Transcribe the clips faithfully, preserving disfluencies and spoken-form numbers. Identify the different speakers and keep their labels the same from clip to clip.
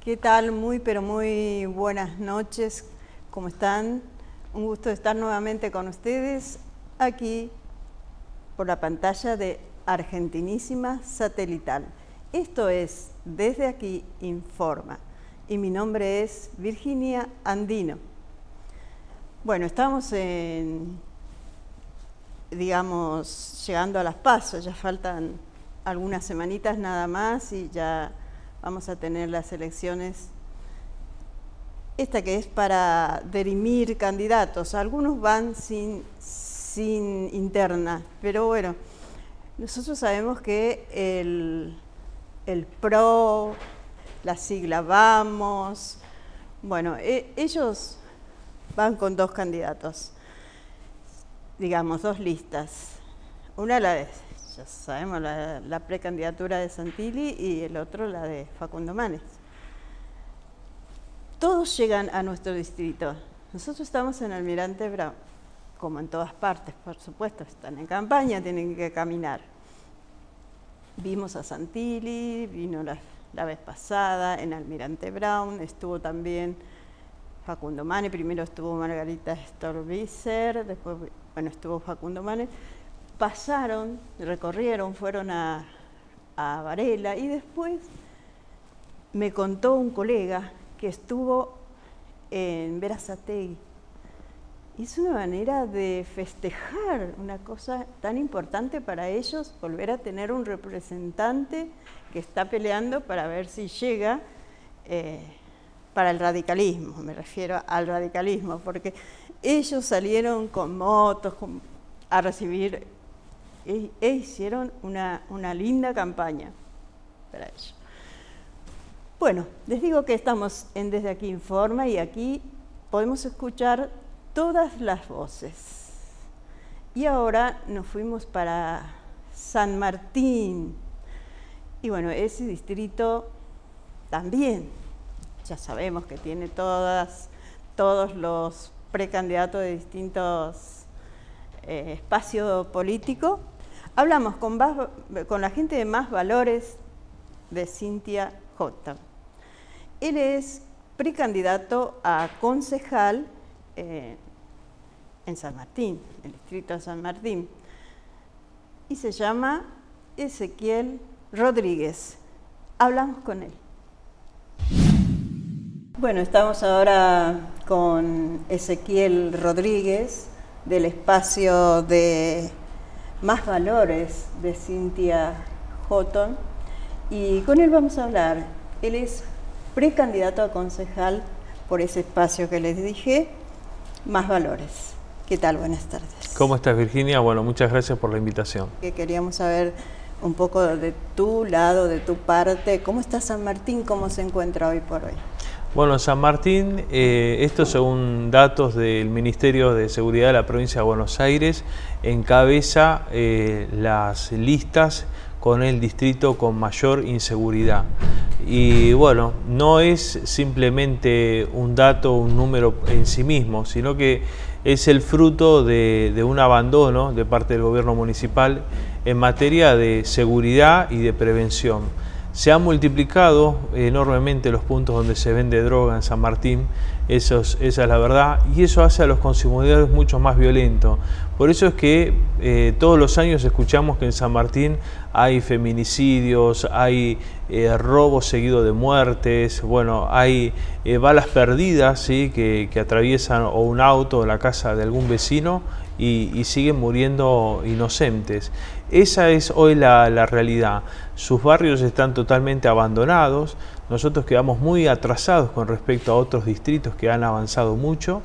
Speaker 1: ¿Qué tal? Muy, pero muy buenas noches. ¿Cómo están? Un gusto estar nuevamente con ustedes aquí por la pantalla de Argentinísima Satelital. Esto es Desde Aquí Informa y mi nombre es Virginia Andino. Bueno, estamos en, digamos, llegando a las PASO, ya faltan algunas semanitas nada más y ya vamos a tener las elecciones, esta que es para dirimir candidatos. Algunos van sin, sin interna, pero bueno, nosotros sabemos que el, el PRO, la sigla Vamos, bueno, e, ellos van con dos candidatos, digamos, dos listas. Una la de, ya sabemos, la, la precandidatura de Santilli y el otro la de Facundo Manes. Todos llegan a nuestro distrito. Nosotros estamos en Almirante Brown, como en todas partes, por supuesto, están en campaña, tienen que caminar. Vimos a Santilli, vino la, la vez pasada en Almirante Brown, estuvo también Facundo Manes, primero estuvo Margarita Stolbizer, después, bueno, estuvo Facundo Manes. Pasaron, recorrieron, fueron a, a Varela y después me contó un colega que estuvo en Berazategui. Es una manera de festejar una cosa tan importante para ellos, volver a tener un representante que está peleando para ver si llega eh, para el radicalismo, me refiero al radicalismo, porque ellos salieron con motos con, a recibir e, e hicieron una, una linda campaña para ellos. Bueno, les digo que estamos en Desde Aquí Informa y aquí podemos escuchar todas las voces. Y ahora nos fuimos para San Martín. Y bueno, ese distrito también, ya sabemos que tiene todas, todos los precandidatos de distintos eh, espacios políticos. Hablamos con, con la gente de Más Valores de Cintia J. Él es precandidato a concejal eh, en San Martín, el distrito de San Martín, y se llama Ezequiel Rodríguez. Hablamos con él. Bueno, estamos ahora con Ezequiel Rodríguez del espacio de Más Valores de Cintia J. Y con él vamos a hablar. Él es precandidato a concejal por ese espacio que les dije, Más Valores. ¿Qué tal? Buenas tardes.
Speaker 2: ¿Cómo estás, Virginia? Bueno, muchas gracias por la invitación.
Speaker 1: Que queríamos saber un poco de tu lado, de tu parte. ¿Cómo está San Martín? ¿Cómo se encuentra hoy por hoy?
Speaker 2: Bueno, San Martín, eh, esto según datos del Ministerio de Seguridad de la provincia de Buenos Aires, encabeza eh, las listas con el distrito con mayor inseguridad. Y bueno, no es simplemente un dato, un número en sí mismo, sino que es el fruto de, de un abandono de parte del gobierno municipal en materia de seguridad y de prevención. Se han multiplicado enormemente los puntos donde se vende droga en San Martín, eso es, esa es la verdad, y eso hace a los consumidores mucho más violentos. Por eso es que eh, todos los años escuchamos que en San Martín hay feminicidios, hay eh, robos seguidos de muertes, bueno, hay eh, balas perdidas, ¿sí? que, que atraviesan o un auto o la casa de algún vecino y, y siguen muriendo inocentes. Esa es hoy la, la realidad. Sus barrios están totalmente abandonados. Nosotros quedamos muy atrasados con respecto a otros distritos que han avanzado mucho.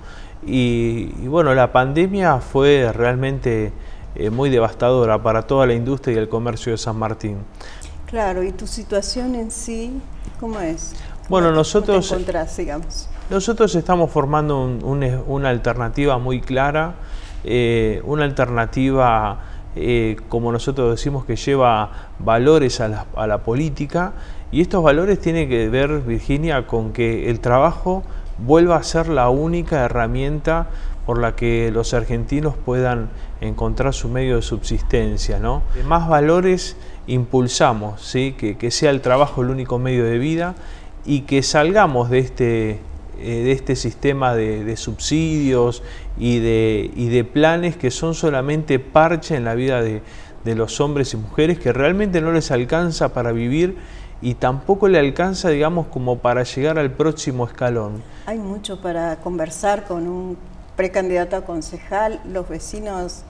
Speaker 2: Y, y bueno, la pandemia fue realmente eh, muy devastadora para toda la industria y el comercio de San Martín.
Speaker 1: Claro, ¿y tu situación en sí cómo es? ¿Cómo
Speaker 2: bueno,
Speaker 1: te,
Speaker 2: nosotros,
Speaker 1: ¿cómo te encontrás, digamos?
Speaker 2: nosotros estamos formando un, un, una alternativa muy clara, eh, una alternativa... Eh, como nosotros decimos, que lleva valores a la, a la política, y estos valores tienen que ver, Virginia, con que el trabajo vuelva a ser la única herramienta por la que los argentinos puedan encontrar su medio de subsistencia, ¿no? Más Valores impulsamos, ¿sí? que, que sea el trabajo el único medio de vida, y que salgamos de este, eh, de este sistema de, de subsidios y de, y de planes que son solamente parche en la vida de, de los hombres y mujeres, que realmente no les alcanza para vivir y tampoco le alcanza, digamos, como para llegar al próximo escalón.
Speaker 1: Hay mucho para conversar con un precandidato a concejal. Los vecinos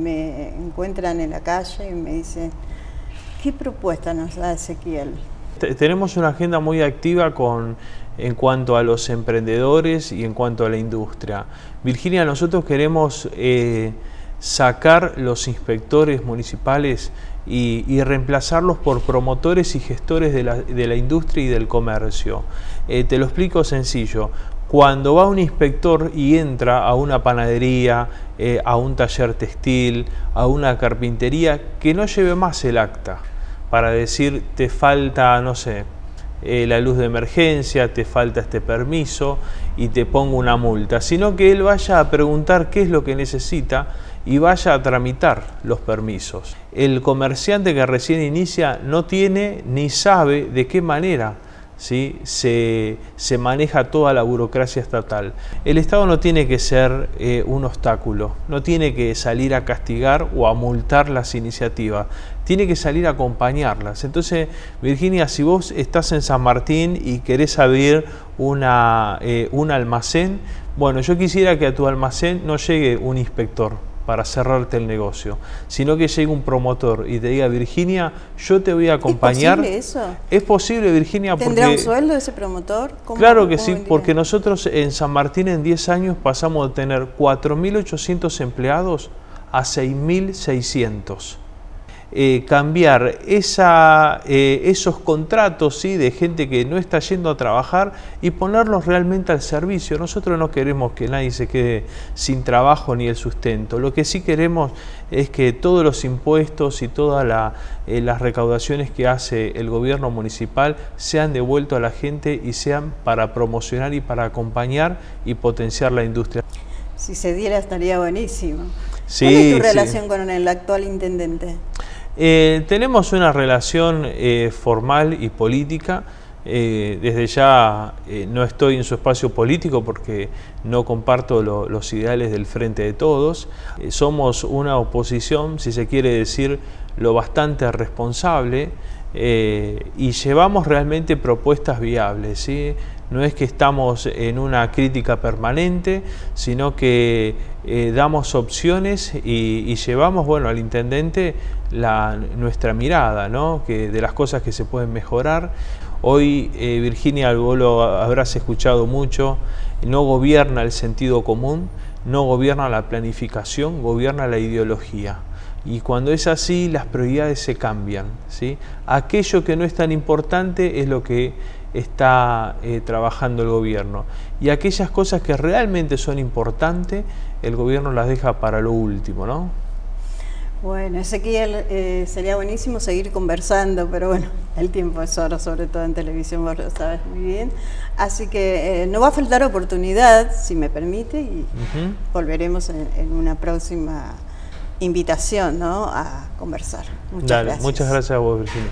Speaker 1: me encuentran en la calle y me dicen, ¿qué propuesta nos da Ezequiel?
Speaker 2: Tenemos una agenda muy activa con, en cuanto a los emprendedores y en cuanto a la industria. Virginia, nosotros queremos eh, sacar los inspectores municipales y, y reemplazarlos por promotores y gestores de la, de la industria y del comercio. Eh, te lo explico sencillo. Cuando va un inspector y entra a una panadería, eh, a un taller textil, a una carpintería, que no lleve más el acta para decir te falta, no sé, eh, la luz de emergencia, te falta este permiso y te pongo una multa, sino que él vaya a preguntar qué es lo que necesita y vaya a tramitar los permisos. El comerciante que recién inicia no tiene ni sabe de qué manera ¿sí? se, se maneja toda la burocracia estatal. El Estado no tiene que ser eh, un obstáculo, no tiene que salir a castigar o a multar las iniciativas, tiene que salir a acompañarlas. Entonces, Virginia, si vos estás en San Martín y querés abrir una, eh, un almacén, bueno, yo quisiera que a tu almacén no llegue un inspector para cerrarte el negocio, sino que llegue un promotor y te diga, Virginia, yo te voy a acompañar.
Speaker 1: ¿Es posible eso?
Speaker 2: Es posible, Virginia, porque...
Speaker 1: ¿Tendrá un sueldo ese promotor? ¿Cómo,
Speaker 2: claro que sí,
Speaker 1: vendría?
Speaker 2: porque nosotros en San Martín en diez años pasamos de tener cuatro mil ochocientos empleados a seis mil seiscientos. Eh, cambiar esa, eh, esos contratos, ¿sí? de gente que no está yendo a trabajar y ponerlos realmente al servicio. Nosotros no queremos que nadie se quede sin trabajo ni el sustento. Lo que sí queremos es que todos los impuestos y todas la, eh, las recaudaciones que hace el gobierno municipal sean devueltos a la gente y sean para promocionar y para acompañar y potenciar la industria.
Speaker 1: Si se diera estaría buenísimo.
Speaker 2: Sí,
Speaker 1: ¿Cuál es tu
Speaker 2: sí.
Speaker 1: relación con el actual intendente?
Speaker 2: Eh, tenemos una relación eh, formal y política. Eh, desde ya eh, no estoy en su espacio político porque no comparto lo, los ideales del Frente de Todos. Eh, somos una oposición, si se quiere decir, lo bastante responsable eh, y llevamos realmente propuestas viables, ¿sí? No es que estamos en una crítica permanente, sino que eh, damos opciones y, y llevamos, bueno, al intendente la, nuestra mirada, ¿no? que, de las cosas que se pueden mejorar. Hoy, eh, Virginia, vos lo habrás escuchado mucho, no gobierna el sentido común, no gobierna la planificación, gobierna la ideología. Y cuando es así, las prioridades se cambian, ¿sí? Aquello que no es tan importante es lo que está eh, trabajando el gobierno. Y aquellas cosas que realmente son importantes, el gobierno las deja para lo último, ¿no?
Speaker 1: Bueno, Ezequiel, eh, sería buenísimo seguir conversando, pero bueno, el tiempo es oro, sobre todo en televisión, vos lo sabes muy bien. Así que eh, no va a faltar oportunidad, si me permite, y uh-huh. volveremos en, en una próxima invitación, ¿no?, a conversar. Muchas
Speaker 2: Dale,
Speaker 1: gracias.
Speaker 2: Muchas gracias a vos, Virginia.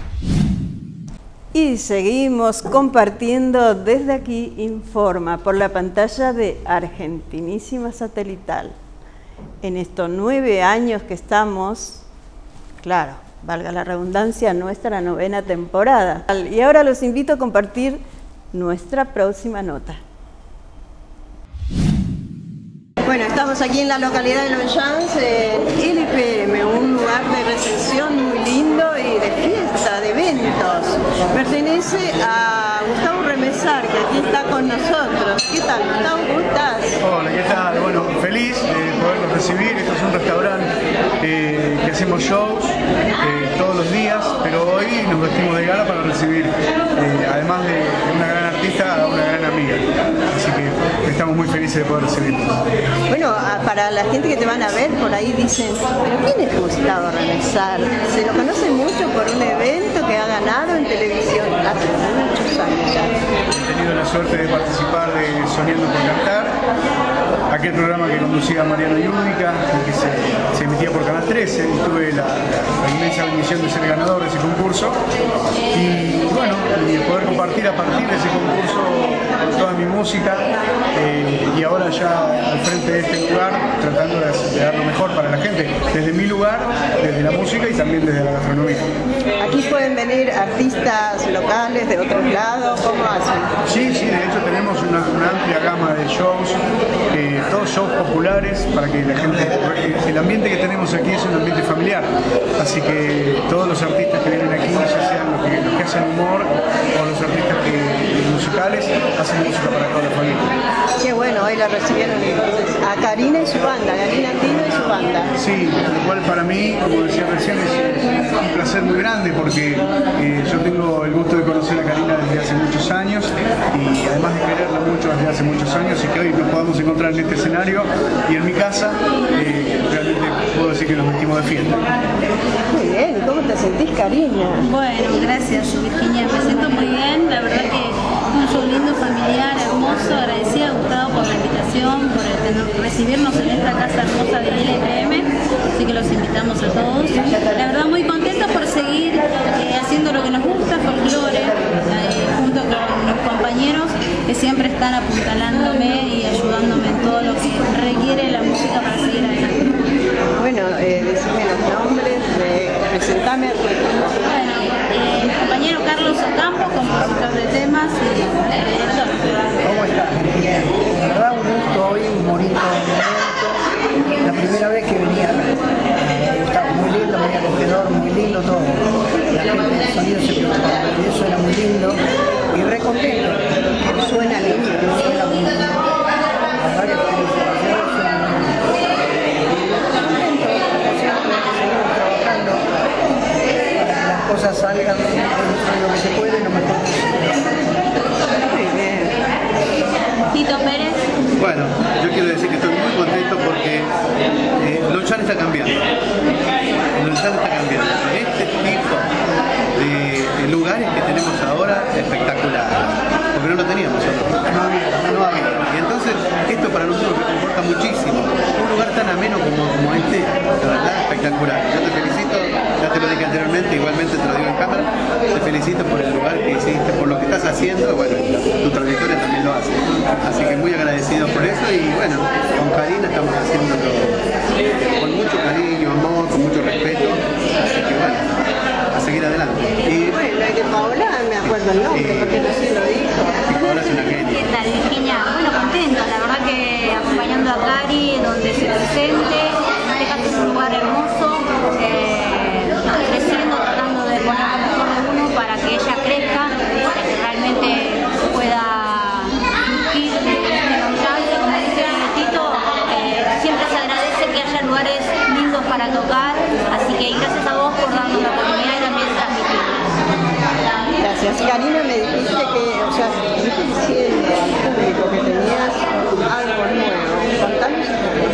Speaker 1: Y seguimos compartiendo desde aquí Informa por la pantalla de Argentinísima Satelital. En estos nueve años que estamos, claro, valga la redundancia, nuestra novena temporada. Y ahora los invito a compartir nuestra próxima nota. Bueno, estamos aquí en la localidad de Longchamps, en L P M, un lugar de recepción muy lindo y de fiesta, de eventos. Pertenece a Gustavo Remesar, que aquí está con nosotros. ¿Qué tal, Gustavo? ¿Cómo estás?
Speaker 3: Hola, ¿qué tal? Bueno, feliz de poderlos recibir. Esto es un restaurante eh, que hacemos shows eh, todos los días, pero hoy nos vestimos de gala para recibir, eh, además de una gran artista, a una gran amiga. Así que estamos muy felices de poder recibirlos.
Speaker 1: Bueno, para la gente que te van a ver, por ahí dicen, ¿pero quién es Gustavo Remesar? Se lo conoce mucho por un evento que ha ganado en televisión hace muchos años ya.
Speaker 3: He tenido la suerte de participar de Soñando por Cantar, aquel programa que conducía Mariano Yudica y que se, se emitía por Canal trece, y tuve la, la inmensa bendición de ser ganador de ese concurso. Y bueno, y poder compartir a partir de ese concurso música eh, y ahora ya al frente de este lugar tratando de, de dar lo mejor para la gente, desde mi lugar, desde la música y también desde la gastronomía.
Speaker 1: Aquí pueden venir artistas locales de otros lados, ¿cómo hacen?
Speaker 3: Sí, sí, de hecho tenemos una, una amplia gama de shows, eh, todos shows populares para que la gente, el ambiente que tenemos aquí es un ambiente familiar, así que todos los artistas que vienen aquí, ya sean los que, los que hacen humor o los artistas que, musicales, hacen música para toda la familia.
Speaker 1: Qué bueno, hoy la recibieron entonces a Karina y su banda, Karina Andino y su banda.
Speaker 3: Sí, lo cual para mí, como decía recién, es un placer muy grande porque eh, yo tengo el gusto de conocer a Karina desde hace muchos años y además de quererla mucho desde hace muchos años y que hoy nos podamos encontrar en este escenario y en mi casa, eh, realmente puedo decir que nos vestimos de fiesta.
Speaker 1: Muy bien, ¿y cómo te sentís, Karina?
Speaker 4: Bueno, gracias Virginia, me siento muy bien, la verdad que un show lindo, familiar, hermoso, agradecida a Gustavo por la invitación, por el tener, recibirnos en esta casa hermosa de L P M, así que los invitamos a todos. La verdad muy contentos por seguir eh, haciendo lo que nos gusta, folclore, eh, junto con los compañeros que siempre están apuntalándome y ayudándome en todo lo que requiere la música para seguir adelante.
Speaker 1: Bueno, eh, decime los nombres, eh, presentame a tu equipo.
Speaker 4: Bueno, eh, mi compañero Carlos Ocampo, compositor de temas y director.
Speaker 5: ¿Cómo estás? Bien. La verdad, un gusto hoy, un bonito momento. La primera vez que venía, estaba muy lindo, muy acogedor, muy lindo todo. La gente del sonido se preocupaba, y eso era muy lindo y re contento.
Speaker 1: Suena lindo.
Speaker 5: Suena muy lindo. La verdad que felicitaciones, son trabajando para que las cosas salgan de lo que se puede, lo mejor posible.
Speaker 1: Muy bien.
Speaker 4: Tito Pérez.
Speaker 6: Bueno, yo quiero decir que estoy muy contento porque eh, Lonchan está cambiando. Lonchan está cambiando. Este tipo de, de lugares que tenemos ahora es espectacular, porque no lo teníamos nosotros. No había, no había. Y entonces esto para nosotros nos importa muchísimo. Un lugar tan ameno como, como este, de verdad espectacular. Yo te felicito, ya te lo dije anteriormente, igualmente te lo digo en cámara, te felicito por el lugar que hiciste, por lo que estás haciendo, bueno, tu trayectoria también lo hace. Así que muy agradecido por eso y bueno, con Karina estamos haciéndolo con mucho cariño, amor, con mucho respeto, así que bueno, a seguir adelante. Y
Speaker 1: Bueno, y de Paola me acuerdo el nombre,
Speaker 6: Eh,
Speaker 1: porque no sé lo dijo.
Speaker 6: ahora es una genia.
Speaker 4: ¿Qué tal, Virginia? Bueno, contenta, la verdad que acompañando a Cari, donde se presente, en este caso es un lugar hermoso, eh, creciendo, tratando de poner lo mejor de uno para que ella crezca, para que realmente pueda surgir de este montaje, como dice Tito, eh, siempre se agradece que haya lugares lindos para tocar, así que gracias a vos por darnos la oportunidad y también transmitirlo.
Speaker 1: Gracias. Karina, me dijiste que, o sea, estuviste diciendo al público que tenías algo nuevo. Contanos.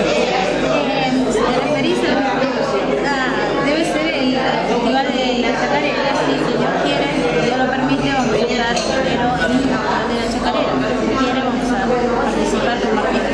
Speaker 4: Eh, ¿Te referís a ah, debe ser el festival de la chacarera? Si Dios quiere, si Dios lo permite, vamos a estar primero en el festival de la chacarera. Si quiere, vamos a participar con artistas.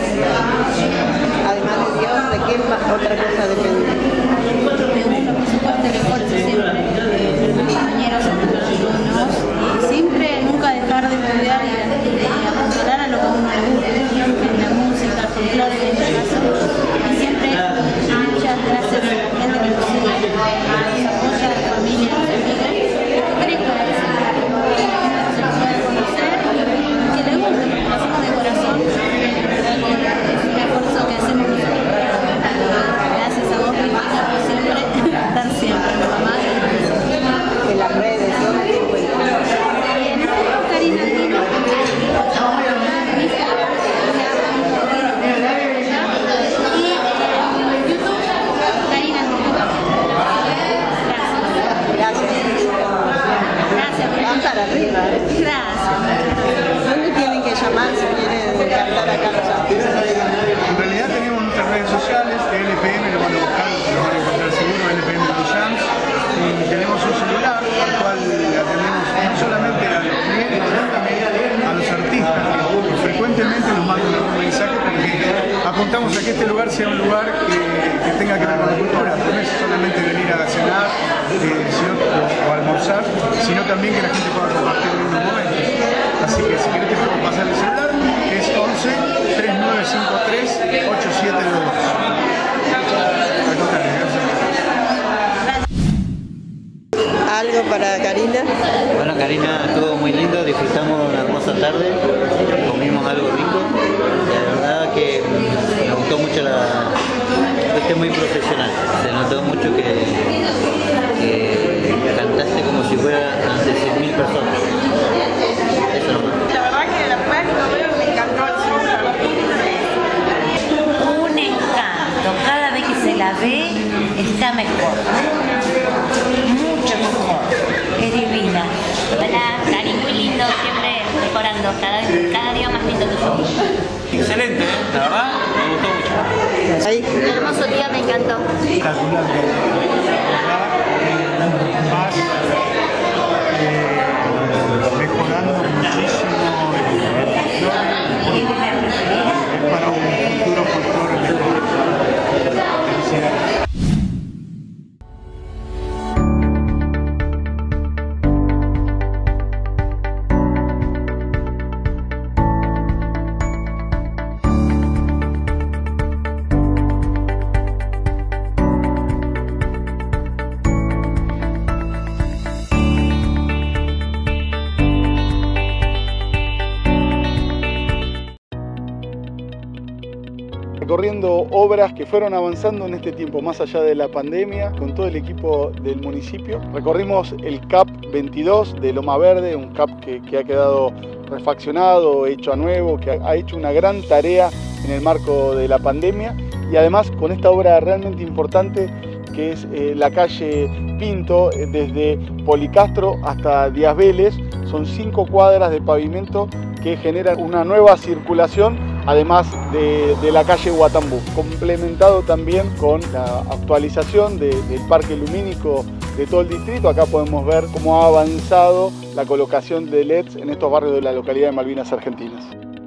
Speaker 1: Además de Dios, ¿de qué más otra cosa depende?
Speaker 4: Me gusta, por supuesto, el esfuerzo siempre de mis compañeros, alumnos, y siempre nunca dejar de estudiar y de, de apuntalar a lo que uno le gusta, en la música, el folclore, en este caso, y siempre muchas gracias a la gente que nos sigue, que nos apoya, a la familia, a los amigos, que crezca eso, que se nos pueda conocer, que le guste, porque lo hacemos de corazón, es un esfuerzo que hacemos nosotros. Gracias a vos, Virginia, por siempre, estar siempre, mi mamá.
Speaker 1: En las redes, ¿dónde te encuentras?
Speaker 4: Karina Andino, y en YouTube, Karina Andino. Gracias.
Speaker 1: Gracias.
Speaker 4: Gracias.
Speaker 1: Van para arriba, ¿eh?
Speaker 4: Gracias.
Speaker 1: ¿Dónde tienen que llamar si quieren cantar acá los artistas?
Speaker 3: En realidad tenemos nuestras redes sociales, de L P M, lo van a buscar, lo van a encontrar seguro, L P M Lonchan, y tenemos un celular al cual atendemos no solamente a los clientes, sino también a los artistas que frecuentemente nos mandan algún mensaje porque apuntamos a que este lugar sea un lugar que, que tenga que ver con la cultura, no es solamente venir a cenar eh, sino, o, o almorzar, sino también que la gente pueda compartir lindos momentos. Así que si querés te puedo pasar el celular, que
Speaker 7: Karina, estuvo muy lindo, disfrutamos una hermosa tarde, comimos algo rico, y la verdad que me gustó mucho la... Fuiste muy profesional, se notó mucho que, que cantaste como si fuera ante cien mil personas. Eso nomás.
Speaker 8: La verdad que la primera vez que lo veo me encantó el show.
Speaker 9: Un encanto, cada vez que se la ve está mejor, mucho mejor, es divina.
Speaker 10: Hola, Cari, muy lindo, siempre mejorando, cada, cada día más lindo tu show.
Speaker 2: Excelente, ¿eh? La verdad, me gustó mucho.
Speaker 10: Ahí. Un hermoso día, me encantó.
Speaker 3: Calculando, más eh, mejorando muchísimo el es para un futuro futuro mejor. Felicidades. Recorriendo obras que fueron avanzando en este tiempo, más allá de la pandemia, con todo el equipo del municipio. Recorrimos el C A P veintidós de Loma Verde, un C A P que, que ha quedado refaccionado, hecho a nuevo, que ha, ha hecho una gran tarea en el marco de la pandemia, y además con esta obra realmente importante que es eh, la calle Pinto, eh, desde Policastro hasta Díaz Vélez. Son cinco cuadras de pavimento que generan una nueva circulación, además de, de la calle Guatambú, complementado también con la actualización de, del parque lumínico de todo el distrito. Acá podemos ver cómo ha avanzado la colocación de L E Ds en estos barrios de la localidad de Malvinas Argentinas.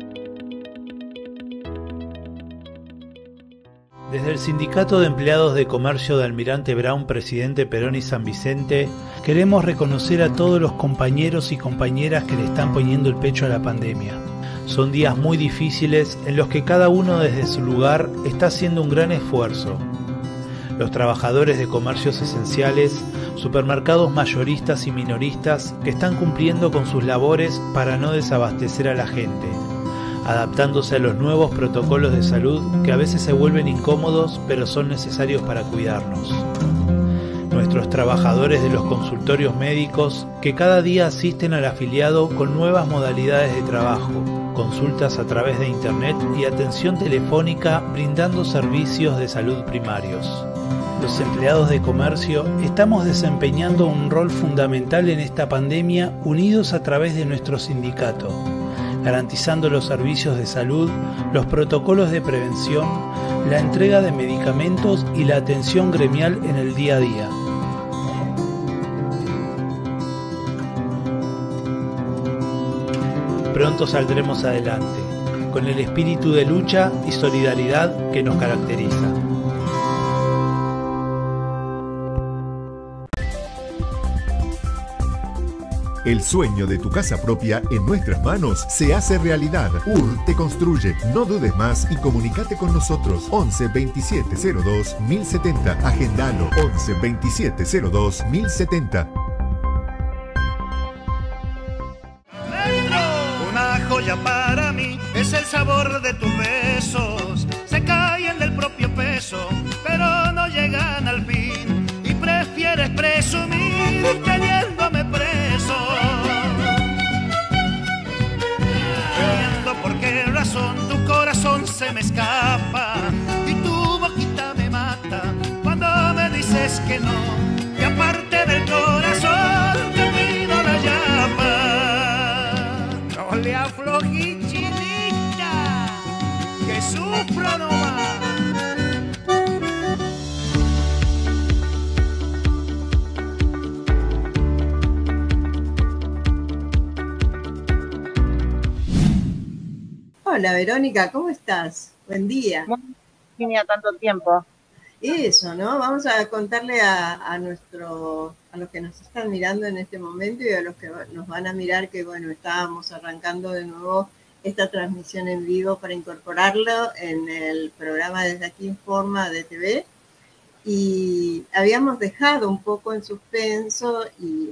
Speaker 11: Desde el Sindicato de Empleados de Comercio de Almirante Brown, Presidente Perón y San Vicente, queremos reconocer a todos los compañeros y compañeras que le están poniendo el pecho a la pandemia. Son días muy difíciles en los que cada uno desde su lugar está haciendo un gran esfuerzo. Los trabajadores de comercios esenciales, supermercados mayoristas y minoristas que están cumpliendo con sus labores para no desabastecer a la gente, adaptándose a los nuevos protocolos de salud que a veces se vuelven incómodos pero son necesarios para cuidarnos. Nuestros trabajadores de los consultorios médicos que cada día asisten al afiliado con nuevas modalidades de trabajo, consultas a través de internet y atención telefónica brindando servicios de salud primarios. Los empleados de comercio estamos desempeñando un rol fundamental en esta pandemia unidos a través de nuestro sindicato, garantizando los servicios de salud, los protocolos de prevención, la entrega de medicamentos y la atención gremial en el día a día. Pronto saldremos adelante, con el espíritu de lucha y solidaridad que nos caracteriza.
Speaker 12: El sueño de tu casa propia en nuestras manos se hace realidad. U R te construye. No dudes más y comunícate con nosotros. once veintisiete cero dos mil setenta. Agendalo. once veintisiete cero dos mil setenta.
Speaker 13: Una joya para mí es el sabor de tus besos. Se caen del propio peso, pero no llegan al fin. Y prefieres presumir teniéndome preso. Viendo por qué razón tu corazón se me escapa y tu boquita me mata cuando me dices que no. Y aparte del corazón te pido la llama. No le aflojí, chinita, que sufro nomás.
Speaker 1: Hola Verónica, ¿cómo estás? Buen día.
Speaker 8: Tenía tanto tiempo.
Speaker 1: Eso, ¿no? Vamos a contarle a, a, nuestro, a los que nos están mirando en este momento y a los que nos van a mirar que, bueno, estábamos arrancando de nuevo esta transmisión en vivo para incorporarlo en el programa Desde Aquí Informa de T V. Y habíamos dejado un poco en suspenso y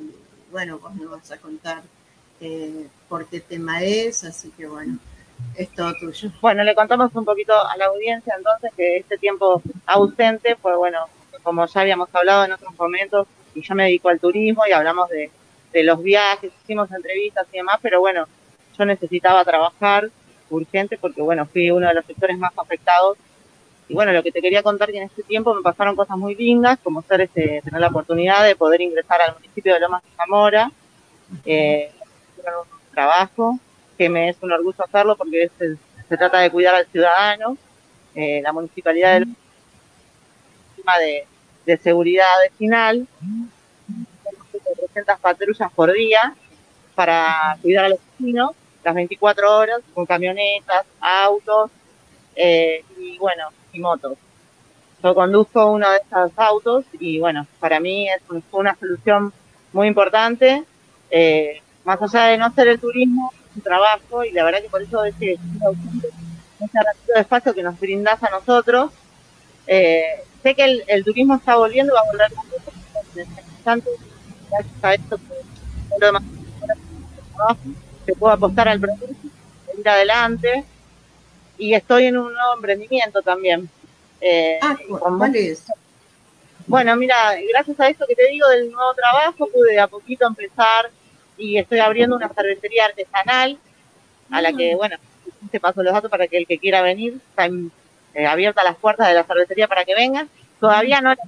Speaker 1: bueno, vos nos vas a contar eh, por qué tema es, así que bueno, es todo tuyo.
Speaker 8: Bueno, le contamos un poquito a la audiencia entonces que este tiempo ausente, pues bueno, como ya habíamos hablado en otros momentos, y yo me dedico al turismo y hablamos de, de los viajes, hicimos entrevistas y demás, pero bueno, yo necesitaba trabajar urgente porque bueno, fui uno de los sectores más afectados. Y bueno, lo que te quería contar que en este tiempo me pasaron cosas muy lindas, como ser este, tener la oportunidad de poder ingresar al municipio de Lomas de Zamora, eh, un trabajo que me es un orgullo hacerlo porque es, se trata de cuidar al ciudadano. Eh, la municipalidad de Lomas de, de seguridad vecinal, trescientas patrullas por día para cuidar a los vecinos, las veinticuatro horas, con camionetas, autos, eh, y bueno, y motos. Yo conduzco uno de estos autos y bueno, para mí es fue una solución muy importante, eh, más allá de no ser el turismo, es un trabajo y la verdad que por eso es que ese ratito de espacio que nos brindás a nosotros, eh, sé que el, el turismo está volviendo, va a volver mucho, interesante, gracias a esto que lo demás trabajo, que puedo apostar al proyecto, ir adelante. Y estoy en un nuevo emprendimiento también. Eh,
Speaker 1: ah, ¿cuál es?
Speaker 8: Bueno, mira, gracias a esto que te digo del nuevo trabajo, pude de a poquito empezar y estoy abriendo una cervecería artesanal a la que, bueno, te paso los datos para que el que quiera venir, están eh, abiertas las puertas de la cervecería para que vengan. Todavía no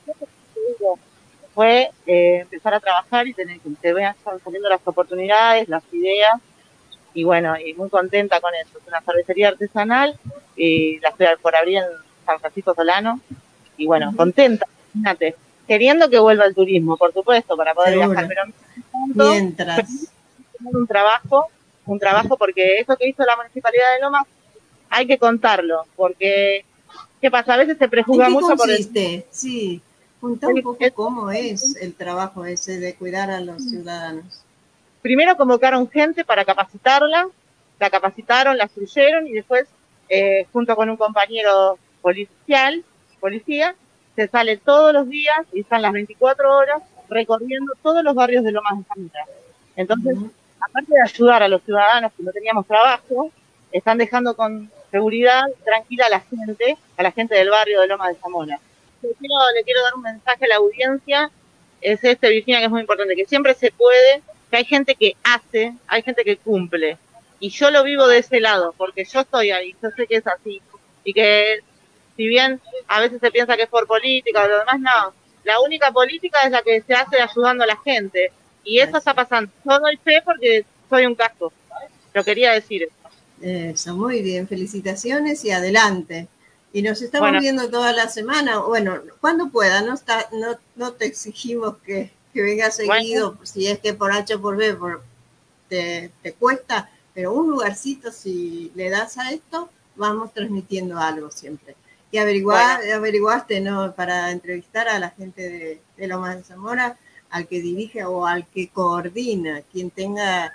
Speaker 8: fue eh, empezar a trabajar y tener que te vean saliendo las oportunidades, las ideas. Y bueno, y muy contenta con eso. Es una cervecería artesanal y la estoy por abrir en San Francisco Solano. Y bueno, uh-huh. contenta, imagínate, queriendo que vuelva el turismo, por supuesto, para poder Seguro. viajar. Pero tanto,
Speaker 1: mientras
Speaker 8: tener un trabajo, un trabajo porque eso que hizo la Municipalidad de Lomas hay que contarlo, porque ¿qué pasa? A veces se prejuzga
Speaker 1: ¿En qué
Speaker 8: mucho
Speaker 1: consiste?
Speaker 8: por el...
Speaker 1: Sí, contá un poco es, cómo es el trabajo ese de cuidar a los ciudadanos.
Speaker 8: Primero convocaron gente para capacitarla, la capacitaron, la instruyeron y después, eh, junto con un compañero policial, policía, se sale todos los días y están las veinticuatro horas recorriendo todos los barrios de Lomas de Zamora. Entonces, uh-huh. aparte de ayudar a los ciudadanos que no teníamos trabajo, están dejando con seguridad tranquila a la gente, a la gente del barrio de Lomas de Zamora. Le quiero, le quiero dar un mensaje a la audiencia, es este, Virginia, que es muy importante, que siempre se puede, que hay gente que hace, hay gente que cumple. Y yo lo vivo de ese lado, porque yo estoy ahí, yo sé que es así. Y que, si bien a veces se piensa que es por política o lo demás, no. La única política es la que se hace ayudando a la gente. Y eso está pasando. Yo doy fe porque soy un caso. Lo quería decir eso.
Speaker 1: Eso, muy bien. Felicitaciones y adelante. Y nos estamos bueno. viendo toda la semana. Bueno, cuando pueda, no, está, no, no te exigimos que... que venga seguido, bueno. si es que por H o por B por, te, te cuesta, pero un lugarcito, si le das a esto, vamos transmitiendo algo siempre. Y averiguar, bueno. averiguaste, ¿no? Para entrevistar a la gente de, de Lomas de Zamora, al que dirige o al que coordina, quien tenga,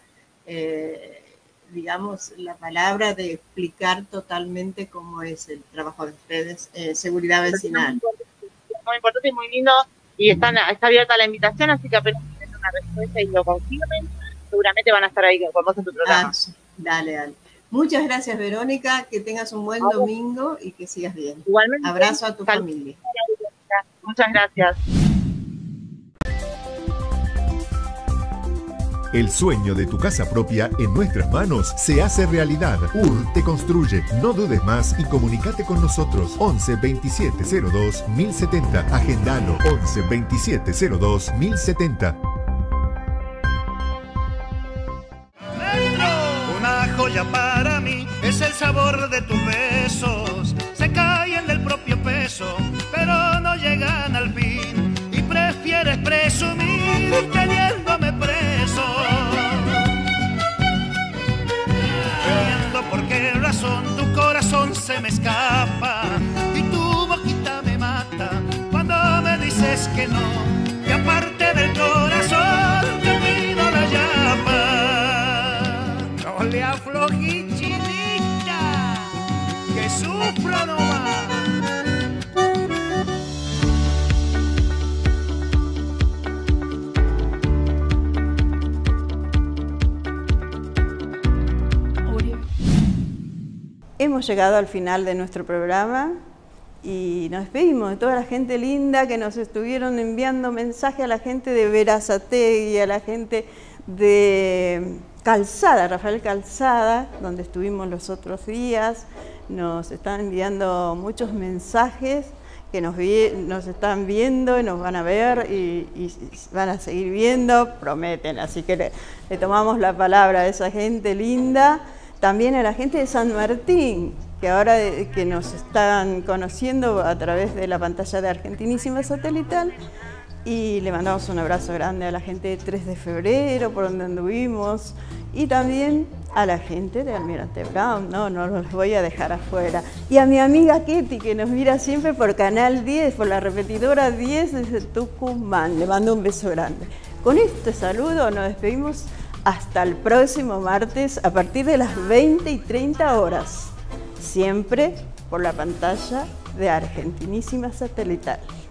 Speaker 1: eh, digamos, la palabra de explicar totalmente cómo es el trabajo de ustedes, eh, seguridad vecinal.
Speaker 8: Muy importante y muy lindo. Y están, está abierta la invitación, así que apenas tienen una respuesta y lo confirmen, seguramente van a estar ahí con vos en tu programa.
Speaker 1: Ah, sí. Dale, dale. Muchas gracias, Verónica, que tengas un buen Vamos. domingo y que sigas bien.
Speaker 8: Igualmente.
Speaker 1: Abrazo a tu
Speaker 8: Sal-
Speaker 1: familia.
Speaker 8: Muchas gracias.
Speaker 12: El sueño de tu casa propia en nuestras manos se hace realidad. U R te construye. No dudes más y comunícate con nosotros. once veintisiete cero dos mil setenta. Agendalo. once veintisiete cero dos mil setenta.
Speaker 13: Una joya para mí es el sabor de tus besos. Se caen del propio peso, pero no llegan al fin. Y prefieres presumir teniéndome preso. Entiendo por qué razón tu corazón se me escapa y tu boquita me mata cuando me dices que no. Y aparte del corazón te pido la llama. No le aflojí, chinita, que sufro nomás.
Speaker 1: hemos llegado al final de nuestro programa y nos despedimos de toda la gente linda que nos estuvieron enviando mensajes, a la gente de Berazategui, a la gente de Calzada, Rafael Calzada, donde estuvimos los otros días. Nos están enviando muchos mensajes que nos, vi, nos están viendo y nos van a ver y, y van a seguir viendo, prometen. Así que le, le tomamos la palabra a esa gente linda. También a la gente de San Martín, que ahora de, que nos están conociendo a través de la pantalla de Argentinísima Satelital. Y le mandamos un abrazo grande a la gente de tres de febrero, por donde anduvimos, y también a la gente de Almirante Brown, no, no los voy a dejar afuera. Y a mi amiga Ketty, que nos mira siempre por Canal diez, por la repetidora diez desde Tucumán. Le mando un beso grande. Con este saludo nos despedimos hasta el próximo martes a partir de las veinte y treinta horas, siempre por la pantalla de Argentinísima Satelital.